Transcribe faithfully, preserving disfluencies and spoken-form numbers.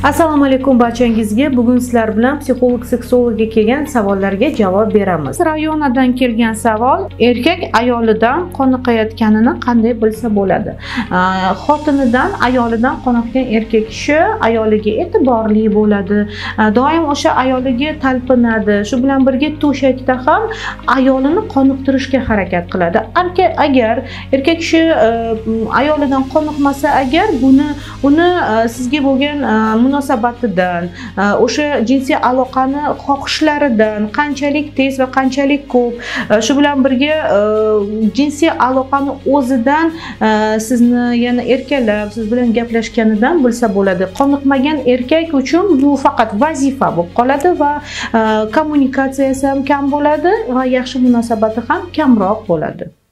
Assalomu alaykum barchangizga. Bugun sizlar bilan psixolog seksologga kelgan savollarga javob beramiz. Rayonadan kelgan savol: erkak ayolidan qoniqayotganini qanday bilsa bo'ladi? Xotinidan, ayolidan qoniqqan erkak kishi ayoliga e'tiborli bo'ladi, doim o'sha ayoliga talpinadi. Shu bilan birga to'shakda ham ayolini qoniqtirishga harakat qiladi. Agar erkak kishi ayolidan qoniqmasa, agar buni uni sizga bo'lgan munosabatidan, o'sha jinsiy aloqani xohishlaridan qanchalik tez va qanchalik ko'p, shu bilan birga jinsiy aloqani o'zidan sizni yana erkalab, siz bilan gaplashganidan bilsa bo'ladi. Qoniqmagan erkak uchun bu faqat vazifa bo'lib qoladi va kommunikatsiyasi ham kam bo'ladi va yaxshi munosabati ham kamroq bo'ladi.